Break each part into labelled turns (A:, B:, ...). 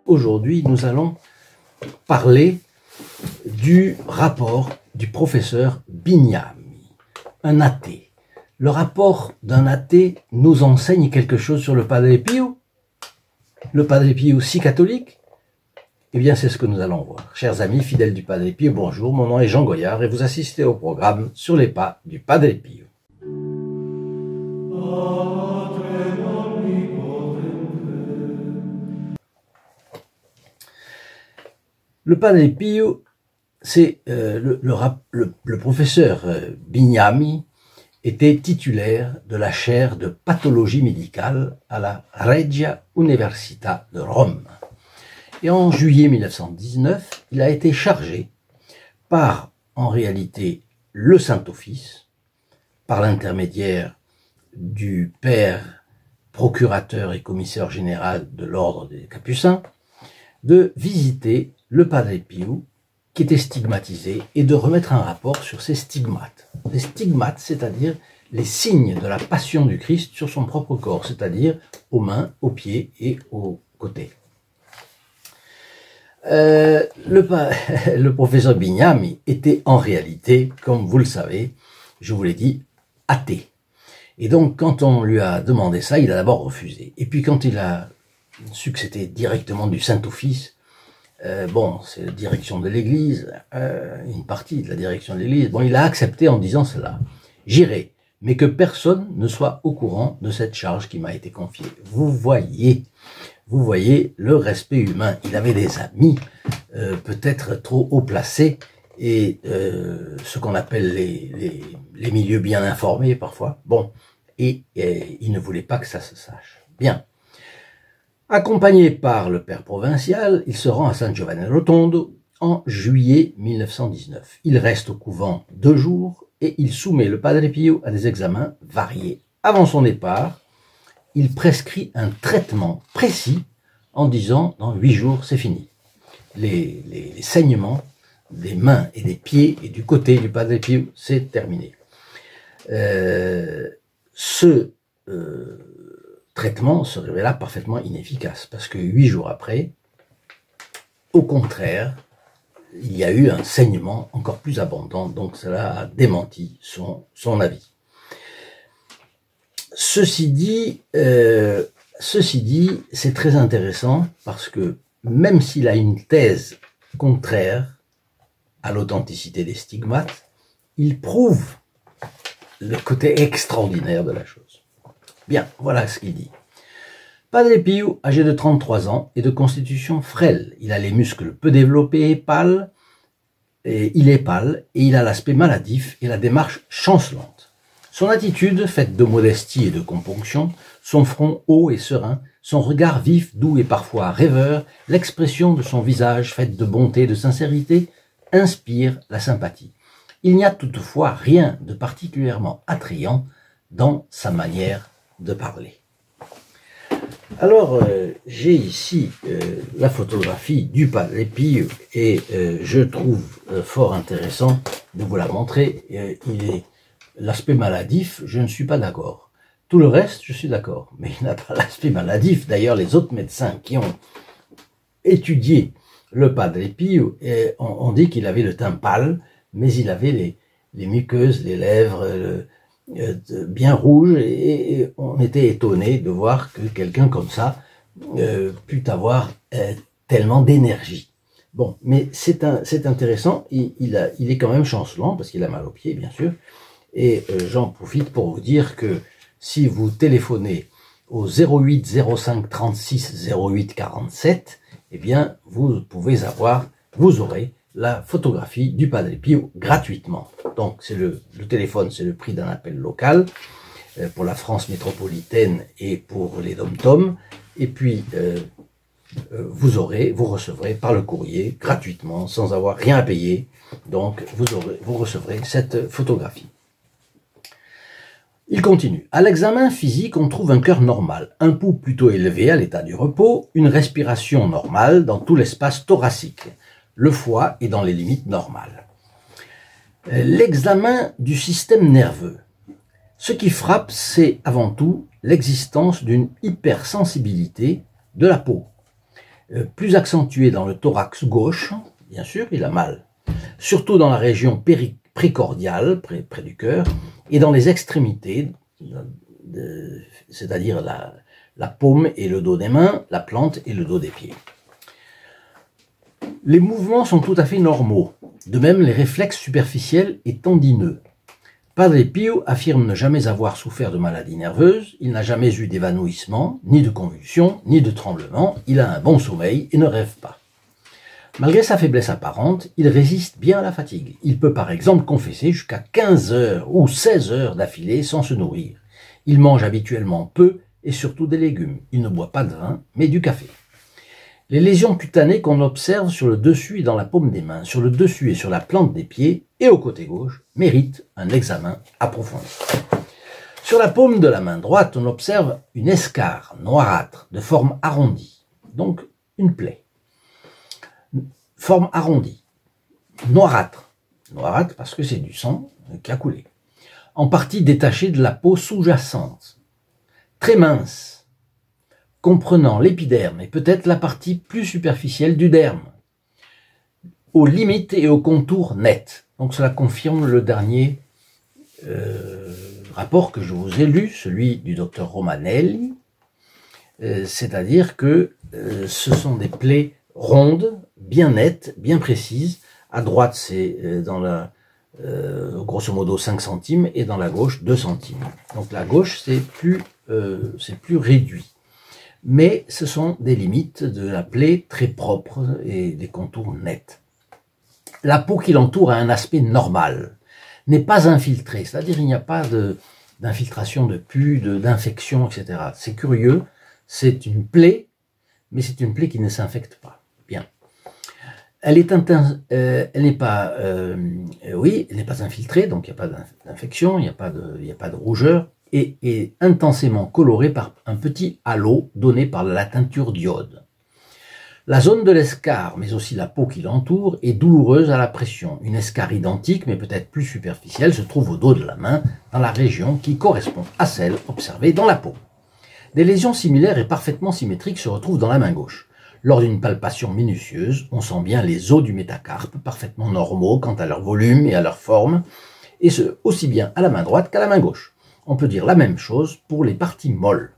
A: aujourd'hui nous allons parler du rapport du professeur Bignami, un athée. Le rapport d'un athée nous enseigne quelque chose sur le Padre Pio. Le Padre Pio si catholique? Eh bien, c'est ce que nous allons voir. Chers amis fidèles du Padre Pio, bonjour, mon nom est Jean Goyard et vous assistez au programme Sur les pas du Padre Pio. Le Padre Pio, c'est le professeur Bignami était titulaire de la chaire de pathologie médicale à la Regia Università de Rome. Et en juillet 1919, il a été chargé par, en réalité, le Saint-Office, par l'intermédiaire du père procurateur et commissaire général de l'ordre des Capucins, de visiter le Padre Pio, qui était stigmatisé, et de remettre un rapport sur ses stigmates. Les stigmates, c'est-à-dire les signes de la passion du Christ sur son propre corps, c'est-à-dire aux mains, aux pieds et aux côtés. Le professeur Bignami était en réalité, comme vous le savez, je vous l'ai dit, athée. Et donc, quand on lui a demandé ça, il a d'abord refusé. Et puis, quand il a su que c'était directement du Saint-Office, bon, c'est la direction de l'Église, une partie de la direction de l'Église, bon, il a accepté en disant cela. J'irai, mais que personne ne soit au courant de cette charge qui m'a été confiée. Vous voyez le respect humain. Il avait des amis, peut-être trop haut placés, et ce qu'on appelle les milieux bien informés parfois. Bon, et il ne voulait pas que ça se sache. Bien. Accompagné par le père provincial, il se rend à San Giovanni Rotondo en juillet 1919. Il reste au couvent 2 jours et il soumet le Padre Pio à des examens variés. Avant son départ, il prescrit un traitement précis en disant « dans 8 jours, c'est fini ». Les saignements des mains et des pieds et du côté du Padre Pio, c'est terminé. Ce traitement se révéla parfaitement inefficace parce que 8 jours après, au contraire, il y a eu un saignement encore plus abondant, donc cela a démenti son avis. Ceci dit, c'est très intéressant parce que même s'il a une thèse contraire à l'authenticité des stigmates, il prouve le côté extraordinaire de la chose. Bien, voilà ce qu'il dit. Padre Pio, âgé de 33 ans, est de constitution frêle. Il a les muscles peu développés et pâles, et il est pâle, et il a l'aspect maladif et la démarche chancelante. Son attitude, faite de modestie et de componction, son front haut et serein, son regard vif, doux et parfois rêveur, l'expression de son visage, faite de bonté et de sincérité, inspire la sympathie. Il n'y a toutefois rien de particulièrement attrayant dans sa manière de parler. Alors, j'ai ici la photographie du Padre Pio et je trouve fort intéressant de vous la montrer. L'aspect maladif, je ne suis pas d'accord. Tout le reste, je suis d'accord, mais il n'a pas l'aspect maladif. D'ailleurs, les autres médecins qui ont étudié le Padre Pio ont dit qu'il avait le teint pâle, mais il avait les muqueuses, les lèvres bien rouges, et on était étonné de voir que quelqu'un comme ça pût avoir tellement d'énergie. Bon, mais c'est intéressant, il est quand même chancelant, parce qu'il a mal aux pieds, bien sûr, et j'en profite pour vous dire que si vous téléphonez au 08 05 36 08 47, eh bien, vous aurez la photographie du Padre Pio gratuitement. Donc, le téléphone, c'est le prix d'un appel local pour la France métropolitaine et pour les dom-tom. Et puis, vous recevrez par le courrier gratuitement, sans avoir rien à payer. Donc, vous recevrez cette photographie. Il continue. À l'examen physique, on trouve un cœur normal, un pouls plutôt élevé à l'état du repos, une respiration normale dans tout l'espace thoracique. Le foie est dans les limites normales. L'examen du système nerveux. Ce qui frappe, c'est avant tout l'existence d'une hypersensibilité de la peau. plus accentué dans le thorax gauche, bien sûr, il a mal, surtout dans la région précordiale, près du cœur, et dans les extrémités, c'est-à-dire la paume et le dos des mains, la plante et le dos des pieds. Les mouvements sont tout à fait normaux, de même les réflexes superficiels et tendineux. Padre Pio affirme ne jamais avoir souffert de maladie nerveuse, il n'a jamais eu d'évanouissement, ni de convulsions, ni de tremblements, il a un bon sommeil et ne rêve pas. Malgré sa faiblesse apparente, il résiste bien à la fatigue. Il peut par exemple confesser jusqu'à 15 heures ou 16 heures d'affilée sans se nourrir. Il mange habituellement peu et surtout des légumes. Il ne boit pas de vin, mais du café. Les lésions cutanées qu'on observe sur le dessus et dans la paume des mains, sur le dessus et sur la plante des pieds et au côté gauche, méritent un examen approfondi. Sur la paume de la main droite, on observe une escarre noirâtre de forme arrondie, donc une plaie. Forme arrondie, noirâtre parce que c'est du sang qui a coulé, en partie détachée de la peau sous-jacente, très mince, comprenant l'épiderme et peut-être la partie plus superficielle du derme, aux limites et aux contours nets. Donc cela confirme le dernier rapport que je vous ai lu, celui du docteur Romanelli, c'est-à-dire que ce sont des plaies rondes, bien nettes, bien précises. À droite, c'est dans la grosso modo 5 centimes et dans la gauche 2 centimes. Donc la gauche, c'est plus réduit. Mais ce sont des limites de la plaie très propres et des contours nets. La peau qui l'entoure a un aspect normal, n'est pas infiltrée, c'est-à-dire il n'y a pas d'infiltration de pus, d'infection, etc. C'est curieux, c'est une plaie, mais c'est une plaie qui ne s'infecte pas. Bien. Elle n'est pas infiltrée, donc il n'y a pas d'infection, il n'y a pas de rougeur, et est intensément colorée par un petit halo donné par la teinture d'iode. La zone de l'escarre, mais aussi la peau qui l'entoure, est douloureuse à la pression. Une escarre identique, mais peut-être plus superficielle, se trouve au dos de la main, dans la région qui correspond à celle observée dans la peau. Des lésions similaires et parfaitement symétriques se retrouvent dans la main gauche. Lors d'une palpation minutieuse, on sent bien les os du métacarpe, parfaitement normaux quant à leur volume et à leur forme, et ce, aussi bien à la main droite qu'à la main gauche. On peut dire la même chose pour les parties molles.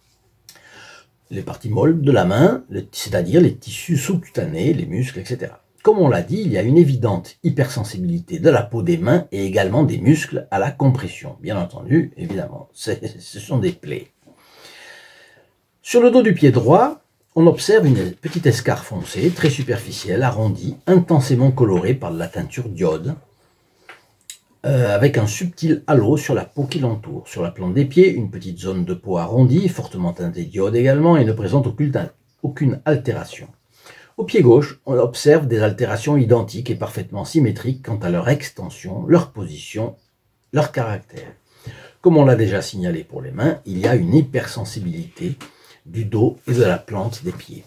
A: Les parties molles de la main, c'est-à-dire les tissus sous-cutanés, les muscles, etc. Comme on l'a dit, il y a une évidente hypersensibilité de la peau des mains et également des muscles à la compression. Bien entendu, évidemment, ce sont des plaies. Sur le dos du pied droit, on observe une petite escarre foncée, très superficielle, arrondie, intensément colorée par de la teinture d'iode, avec un subtil halo sur la peau qui l'entoure. Sur la plante des pieds, une petite zone de peau arrondie, fortement teintée d'iode également, et ne présente aucune altération. Au pied gauche, on observe des altérations identiques et parfaitement symétriques quant à leur extension, leur position, leur caractère. Comme on l'a déjà signalé pour les mains, il y a une hypersensibilité du dos et de la plante des pieds.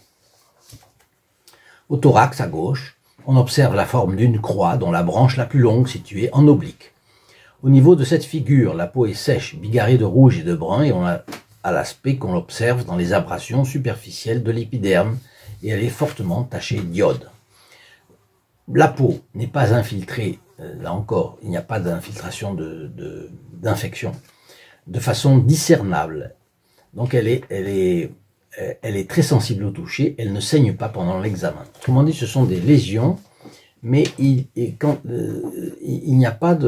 A: Au thorax, à gauche, on observe la forme d'une croix dont la branche la plus longue située en oblique. Au niveau de cette figure, la peau est sèche, bigarrée de rouge et de brun, et on a l'aspect qu'on observe dans les abrasions superficielles de l'épiderme, et elle est fortement tachée d'iode. La peau n'est pas infiltrée, là encore, il n'y a pas d'infiltration d'infection, de façon discernable. Donc elle est très sensible au toucher, elle ne saigne pas pendant l'examen. Autrement dit, ce sont des lésions, mais il n'y a pas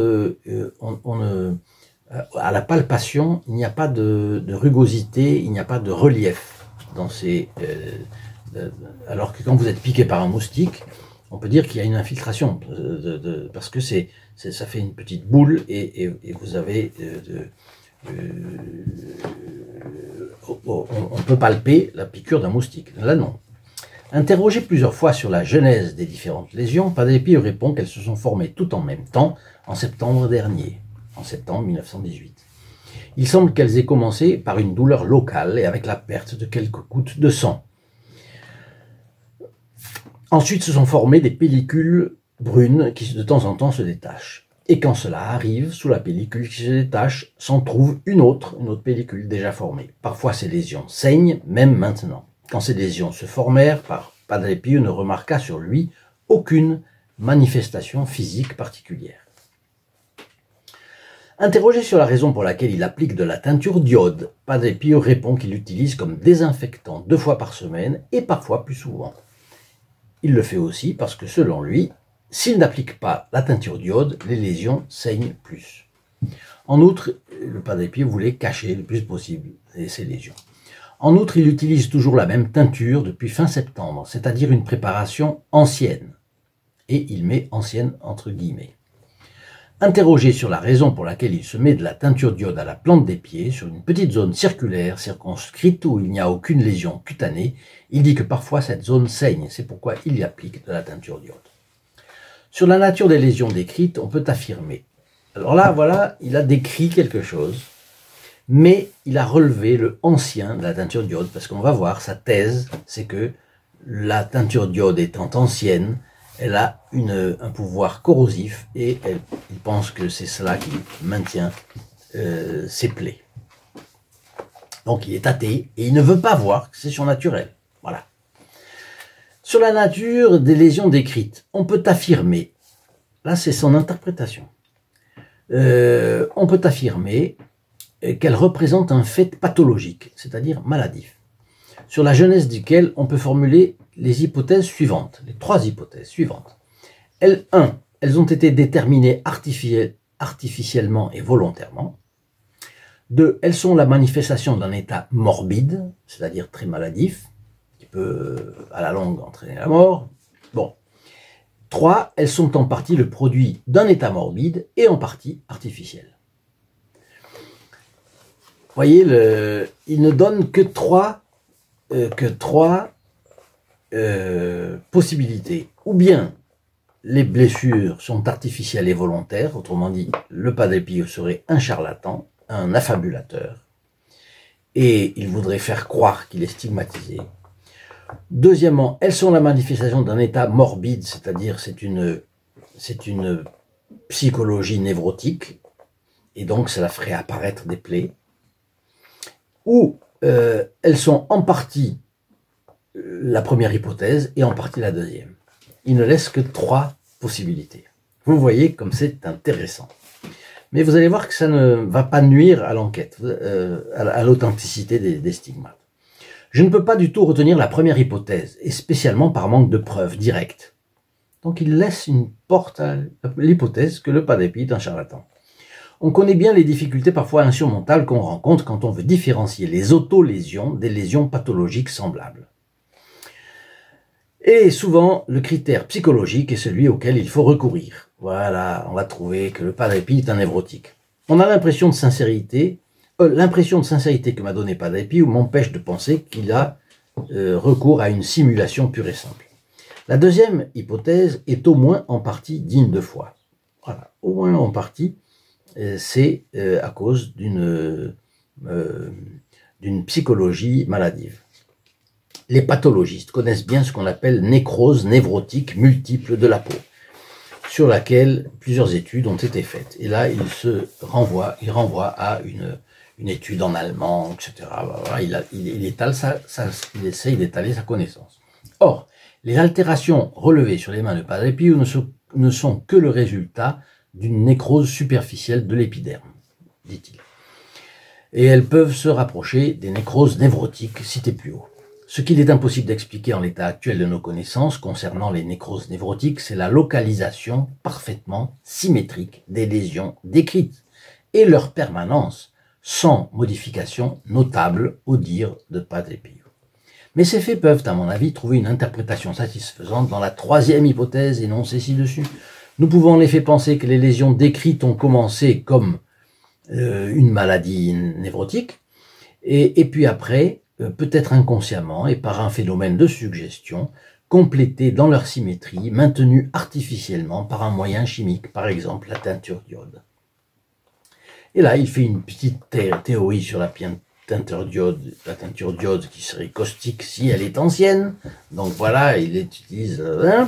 A: à la palpation, il n'y a pas de rugosité, il n'y a pas de relief dans ces... alors que quand vous êtes piqué par un moustique, on peut dire qu'il y a une infiltration, parce que ça fait une petite boule et vous avez... on peut palper la piqûre d'un moustique. Là, non. Interrogé plusieurs fois sur la genèse des différentes lésions, Padre Pio répond qu'elles se sont formées tout en même temps en septembre dernier, en septembre 1918. Il semble qu'elles aient commencé par une douleur locale et avec la perte de quelques gouttes de sang. Ensuite se sont formées des pellicules brunes qui de temps en temps se détachent. Et quand cela arrive, sous la pellicule qui se détache, s'en trouve une autre pellicule déjà formée. Parfois ces lésions saignent, même maintenant. Quand ces lésions se formèrent, Padre Pio ne remarqua sur lui aucune manifestation physique particulière. Interrogé sur la raison pour laquelle il applique de la teinture d'iode, Padre Pio répond qu'il l'utilise comme désinfectant 2 fois par semaine et parfois plus souvent. Il le fait aussi parce que selon lui, s'il n'applique pas la teinture d'iode, les lésions saignent plus. En outre, le Padre Pio voulait cacher le plus possible ces lésions. En outre, il utilise toujours la même teinture depuis fin septembre, c'est-à-dire une préparation ancienne. Et il met ancienne entre guillemets. Interrogé sur la raison pour laquelle il se met de la teinture d'iode à la plante des pieds, sur une petite zone circulaire circonscrite où il n'y a aucune lésion cutanée, il dit que parfois cette zone saigne, c'est pourquoi il y applique de la teinture d'iode. Sur la nature des lésions décrites, on peut affirmer. Alors là, voilà, il a décrit quelque chose, mais il a relevé le ancien de la teinture d'iode, parce qu'on va voir, sa thèse, c'est que la teinture d'iode étant ancienne, elle a un pouvoir corrosif et il pense que c'est cela qui maintient ses plaies. Donc il est athée et il ne veut pas voir que c'est surnaturel. Voilà. Sur la nature des lésions décrites, on peut affirmer, là c'est son interprétation, on peut affirmer qu'elle représente un fait pathologique, c'est-à-dire maladif, sur la jeunesse duquel on peut formuler les hypothèses suivantes, les 3 hypothèses suivantes. 1. Elles ont été déterminées artificiellement et volontairement. 2. Elles sont la manifestation d'un état morbide, c'est-à-dire très maladif, qui peut à la longue entraîner la mort. Bon. 3. Elles sont en partie le produit d'un état morbide et en partie artificiel. Vous voyez, il ne donne que trois possibilités. Ou bien les blessures sont artificielles et volontaires, autrement dit, le Padre Pio serait un charlatan, un affabulateur, et il voudrait faire croire qu'il est stigmatisé. Deuxièmement, elles sont la manifestation d'un état morbide, c'est-à-dire c'est une psychologie névrotique, et donc cela ferait apparaître des plaies. Ou elles sont en partie la première hypothèse et en partie la deuxième. Il ne laisse que 3 possibilités. Vous voyez comme c'est intéressant. Mais vous allez voir que ça ne va pas nuire à l'enquête, à l'authenticité des stigmates. Je ne peux pas du tout retenir la première hypothèse, et spécialement par manque de preuves directes. Donc il laisse une porte à l'hypothèse que le Padre Pio est un charlatan. On connaît bien les difficultés parfois insurmontables qu'on rencontre quand on veut différencier les autolésions des lésions pathologiques semblables. Et souvent, le critère psychologique est celui auquel il faut recourir. Voilà, on va trouver que le Padre Pio est un névrotique. On a l'impression de sincérité que m'a donné Padre Pio m'empêche de penser qu'il a recours à une simulation pure et simple. La deuxième hypothèse est au moins en partie digne de foi. Voilà, au moins en partie, c'est à cause d'une psychologie maladive. Les pathologistes connaissent bien ce qu'on appelle nécrose névrotique multiple de la peau, sur laquelle plusieurs études ont été faites. Et là, il renvoie à une étude en allemand, etc. Il essaye d'étaler sa connaissance. Or, les altérations relevées sur les mains de Padre Pio ne sont que le résultat d'une nécrose superficielle de l'épiderme, dit-il. Et elles peuvent se rapprocher des nécroses névrotiques citées plus haut. Ce qu'il est impossible d'expliquer en l'état actuel de nos connaissances concernant les nécroses névrotiques, c'est la localisation parfaitement symétrique des lésions décrites et leur permanence sans modification notable au dire de Padre Pio. Mais ces faits peuvent, à mon avis, trouver une interprétation satisfaisante dans la 3e hypothèse énoncée ci-dessus. Nous pouvons en effet penser que les lésions décrites ont commencé comme une maladie névrotique, et puis après, peut-être inconsciemment et par un phénomène de suggestion, complétées dans leur symétrie, maintenues artificiellement par un moyen chimique, par exemple la teinture d'iode. Et là, il fait une petite théorie sur la teinture d'iode qui serait caustique si elle est ancienne. Donc voilà, il utilise...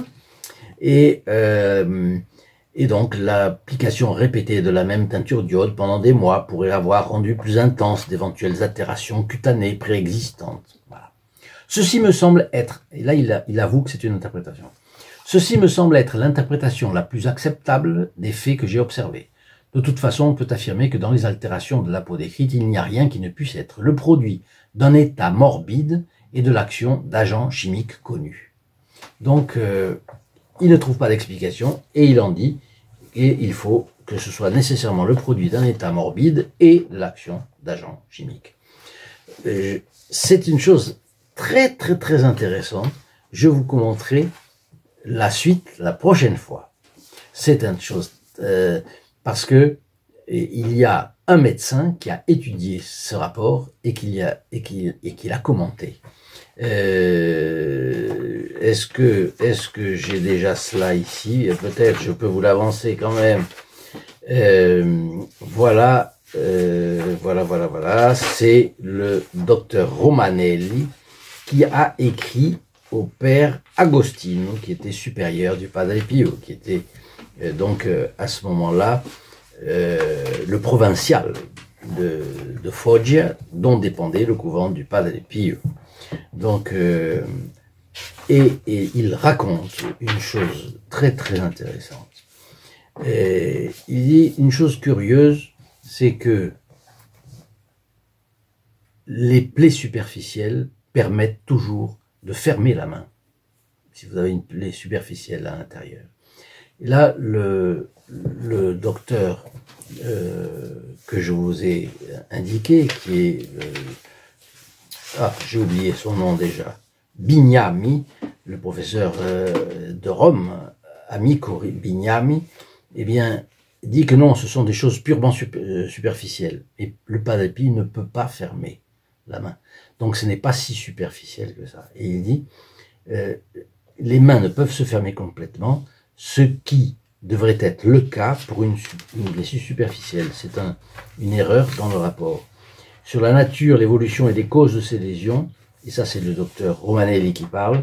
A: Et donc l'application répétée de la même teinture d'iode pendant des mois pourrait avoir rendu plus intense d'éventuelles altérations cutanées préexistantes. Voilà. Ceci me semble être, et là il avoue que c'est une interprétation, ceci me semble être l'interprétation la plus acceptable des faits que j'ai observés. De toute façon, on peut affirmer que dans les altérations de la peau décrites, il n'y a rien qui ne puisse être le produit d'un état morbide et de l'action d'agents chimiques connus. Donc, il ne trouve pas d'explication et il en dit, et il faut que ce soit nécessairement le produit d'un état morbide et de l'action d'agents chimiques. C'est une chose très très très intéressante. Je vous commenterai la suite la prochaine fois. C'est une chose parce que il y a un médecin qui a étudié ce rapport et qui l'a commenté. Est-ce que j'ai déjà cela ici? Peut-être, je peux vous l'avancer quand même. Voilà. C'est le docteur Romanelli qui a écrit au père Agostino, qui était supérieur du Padre Pio, qui était donc à ce moment-là le provincial de Foggia, dont dépendait le couvent du Padre Pio. Donc, et il raconte une chose très très intéressante. Il dit une chose curieuse, c'est que les plaies superficielles permettent toujours de fermer la main, si vous avez une plaie superficielle à l'intérieur. Et là, le docteur que je vous ai indiqué, qui est, j'ai oublié son nom déjà, Bignami, le professeur de Rome, Amico Bignami, eh bien, dit que non, ce sont des choses purement superficielles. Et le Padre Pio ne peut pas fermer la main. Donc ce n'est pas si superficiel que ça. Et il dit, les mains ne peuvent se fermer complètement, ce qui devrait être le cas pour une blessure superficielle. C'est une erreur dans le rapport. Sur la nature, l'évolution et les causes de ces lésions, et ça c'est le docteur Romanelli qui parle,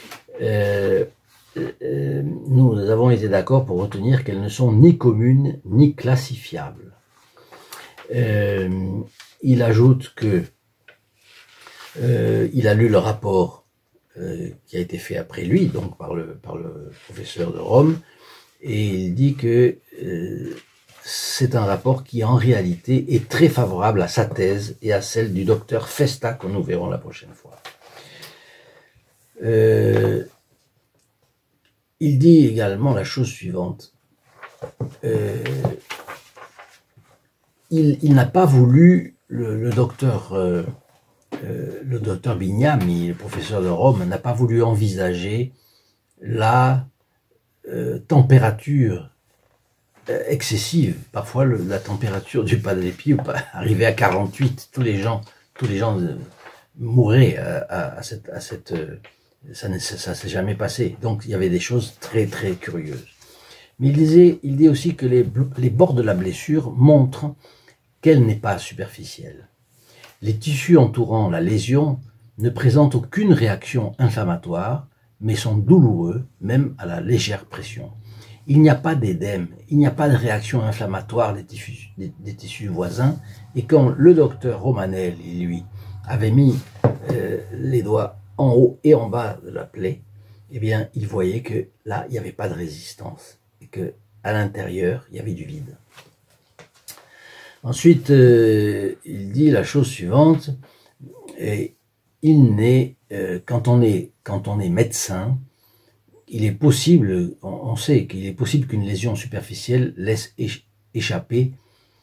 A: nous avons été d'accord pour retenir qu'elles ne sont ni communes ni classifiables. Il ajoute que il a lu le rapport qui a été fait après lui, donc par le professeur de Rome, et il dit que c'est un rapport qui en réalité est très favorable à sa thèse et à celle du docteur Festa, que nous verrons la prochaine fois. Il dit également la chose suivante. Il n'a pas voulu, le docteur Bignami, le professeur de Rome, n'a pas voulu envisager la température excessive. Parfois, la température du Padre Pio arrivait à 48. Tous les gens mouraient à cette ça ne s'est jamais passé. Donc, il y avait des choses très, très curieuses. Mais il dit aussi que les bords de la blessure montrent qu'elle n'est pas superficielle. Les tissus entourant la lésion ne présentent aucune réaction inflammatoire, mais sont douloureux, même à la légère pression. Il n'y a pas d'édème, il n'y a pas de réaction inflammatoire des tissus voisins, et quand le docteur Romanelli, lui, avait mis les doigts en haut et en bas de la plaie, eh bien, il voyait que là, il n'y avait pas de résistance, et que à l'intérieur, il y avait du vide. Ensuite, il dit la chose suivante, et quand on est médecin, il est possible, on sait qu'il est possible qu'une lésion superficielle laisse échapper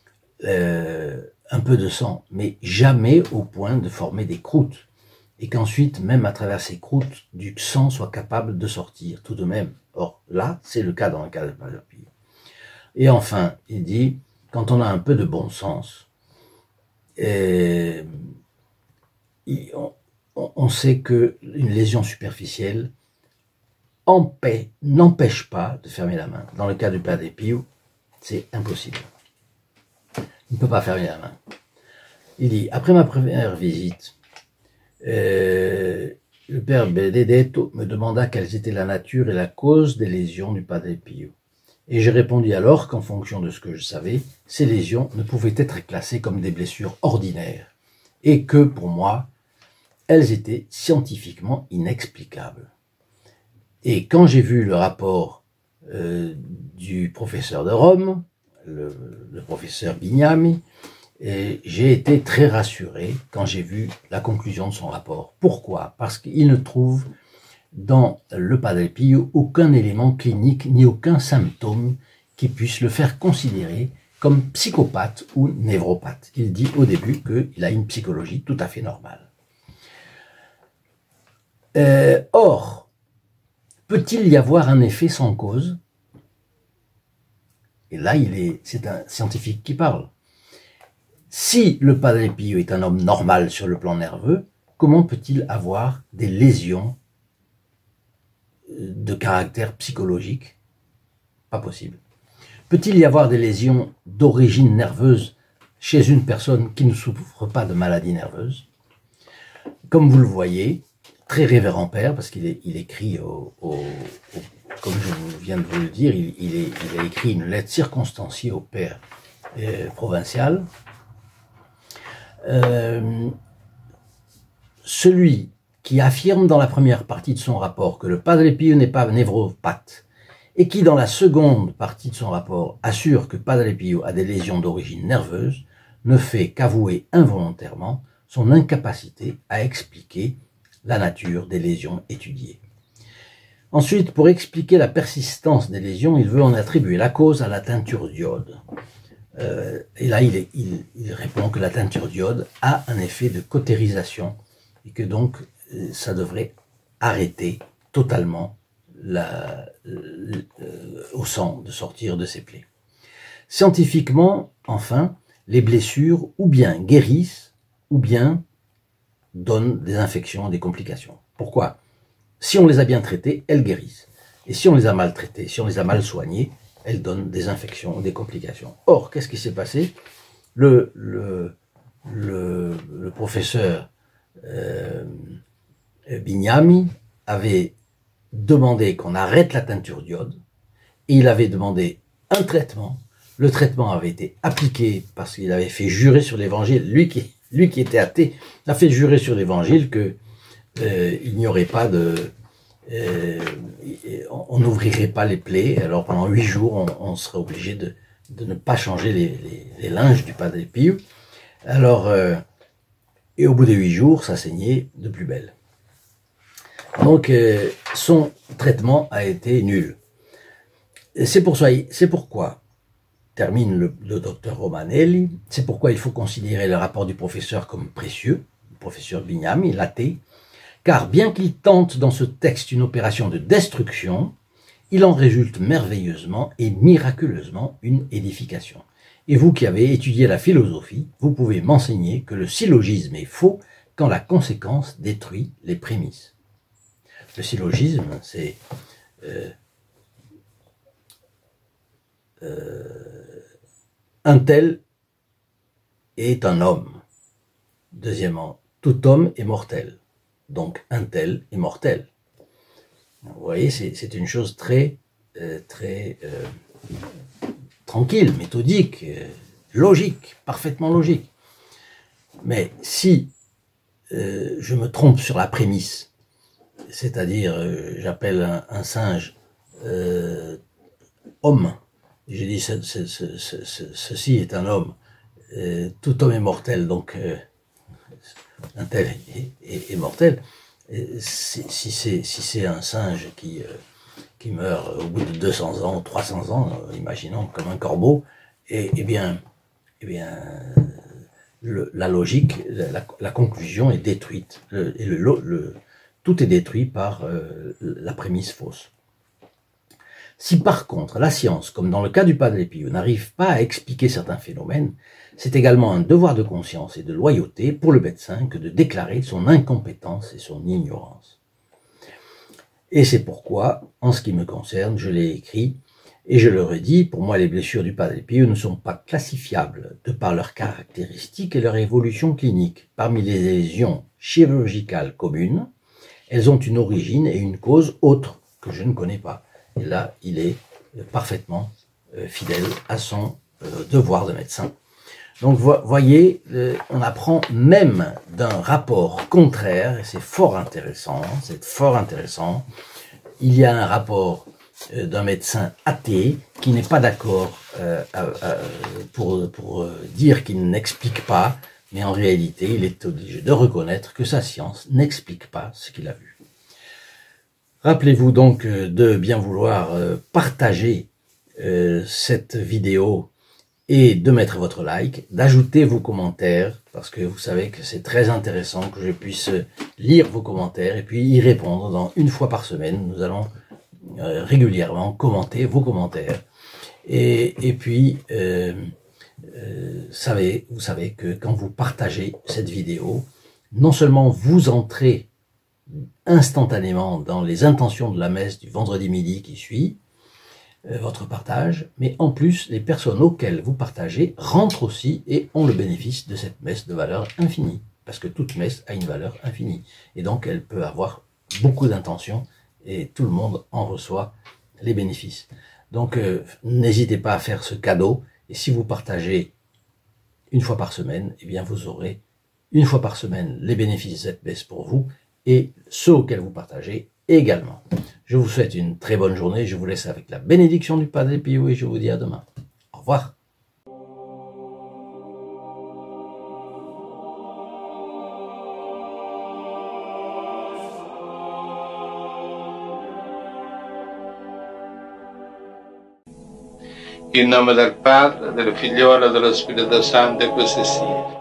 A: un peu de sang, mais jamais au point de former des croûtes, et qu'ensuite, même à travers ces croûtes, du sang soit capable de sortir tout de même. Or, là, c'est le cas dans le cas de Padre Pio. Et enfin, il dit, quand on a un peu de bon sens, on sait qu'une lésion superficielle n'empêche pas de fermer la main. Dans le cas du Padre Pio, c'est impossible. Il ne peut pas fermer la main. Il dit, après ma première visite, le père Benedetto me demanda quelles étaient la nature et la cause des lésions du Padre Pio. Et j'ai répondu alors qu'en fonction de ce que je savais, ces lésions ne pouvaient être classées comme des blessures ordinaires. Et que, pour moi, elles étaient scientifiquement inexplicables. Et quand j'ai vu le rapport du professeur de Rome, le professeur Bignami, j'ai été très rassuré quand j'ai vu la conclusion de son rapport. Pourquoi? Parce qu'il ne trouve dans le Padre Pio aucun élément clinique ni aucun symptôme qui puisse le faire considérer comme psychopathe ou névropathe. Il dit au début qu'il a une psychologie tout à fait normale. Or, peut-il y avoir un effet sans cause? Et là, c'est un scientifique qui parle. Si le Padre Pio est un homme normal sur le plan nerveux, comment peut-il avoir des lésions de caractère psychologique? Pas possible. Peut-il y avoir des lésions d'origine nerveuse chez une personne qui ne souffre pas de maladie nerveuse? Comme vous le voyez, très révérend père, parce qu'il écrit, comme je viens de vous le dire, il a écrit une lettre circonstanciée au père provincial. Celui qui affirme dans la première partie de son rapport que le Padre Pio n'est pas névropathe, et qui dans la seconde partie de son rapport assure que Padre Pio a des lésions d'origine nerveuse, ne fait qu'avouer involontairement son incapacité à expliquer la nature des lésions étudiées. Ensuite, pour expliquer la persistance des lésions, il veut en attribuer la cause à la teinture d'iode. Et là, il répond que la teinture d'iode a un effet de cautérisation et que donc ça devrait arrêter totalement au sang de sortir de ses plaies. Scientifiquement, enfin, les blessures ou bien guérissent ou bien donnent des infections, des complications. Pourquoi? Si on les a bien traitées, elles guérissent. Et si on les a mal traitées, si on les a mal soignées, elles donnent des infections, des complications. Or, qu'est-ce qui s'est passé? Le professeur Bignami avait demandé qu'on arrête la teinture d'iode et il avait demandé un traitement. Le traitement avait été appliqué parce qu'il avait fait jurer sur l'évangile, lui qui était athée, a fait jurer sur l'évangile que il n'y aurait pas de... on n'ouvrirait pas les plaies, alors pendant 8 jours on serait obligé de ne pas changer les linges du Padre Pio. Alors, et au bout de 8 jours, ça saignait de plus belle. Donc son traitement a été nul. C'est pourquoi, termine le docteur Romanelli, c'est pourquoi il faut considérer le rapport du professeur comme précieux, le professeur Bignami, l'athée, car bien qu'il tente dans ce texte une opération de destruction, il en résulte merveilleusement et miraculeusement une édification. Et vous qui avez étudié la philosophie, vous pouvez m'enseigner que le syllogisme est faux quand la conséquence détruit les prémices. Le syllogisme, c'est un tel est un homme. Deuxièmement, tout homme est mortel. Donc un tel est mortel. Vous voyez, c'est une chose très tranquille, méthodique, logique, parfaitement logique. Mais si je me trompe sur la prémisse, c'est-à-dire j'appelle un singe homme, j'ai dit ceci est un homme, tout homme est mortel, donc un tel est mortel. Si c'est un singe qui meurt au bout de 200 ans, 300 ans, imaginons comme un corbeau, eh bien, la logique, la conclusion est détruite. Tout est détruit par la prémisse fausse. Si par contre la science, comme dans le cas du Padre Pio, n'arrive pas à expliquer certains phénomènes, c'est également un devoir de conscience et de loyauté pour le médecin que de déclarer son incompétence et son ignorance. Et c'est pourquoi, en ce qui me concerne, je l'ai écrit, et je le redis, pour moi les blessures du Padre Pio ne sont pas classifiables de par leurs caractéristiques et leur évolution clinique. Parmi les lésions chirurgicales communes, elles ont une origine et une cause autre que je ne connais pas. Et là, il est parfaitement fidèle à son devoir de médecin. Donc, voyez, on apprend même d'un rapport contraire, et c'est fort intéressant, Il y a un rapport d'un médecin athée qui n'est pas d'accord pour dire qu'il n'explique pas, mais en réalité, il est obligé de reconnaître que sa science n'explique pas ce qu'il a vu. Rappelez-vous donc de bien vouloir partager cette vidéo et de mettre votre like, d'ajouter vos commentaires, parce que vous savez que c'est très intéressant que je puisse lire vos commentaires et puis y répondre une fois par semaine. Nous allons régulièrement commenter vos commentaires. Et puis, vous savez que quand vous partagez cette vidéo, non seulement vous entrez instantanément dans les intentions de la messe du vendredi midi qui suit, votre partage, mais en plus, les personnes auxquelles vous partagez rentrent aussi et ont le bénéfice de cette messe de valeur infinie, parce que toute messe a une valeur infinie, et donc elle peut avoir beaucoup d'intentions, et tout le monde en reçoit les bénéfices. Donc, n'hésitez pas à faire ce cadeau, et si vous partagez une fois par semaine, eh bien vous aurez une fois par semaine les bénéfices de cette messe pour vous, et ceux auxquels vous partagez également. Je vous souhaite une très bonne journée, je vous laisse avec la bénédiction du Padre Pio et je vous dis à demain. Au revoir.
B: In nome del Padre, del Figliolo e dello Spirito Santo, e così sia.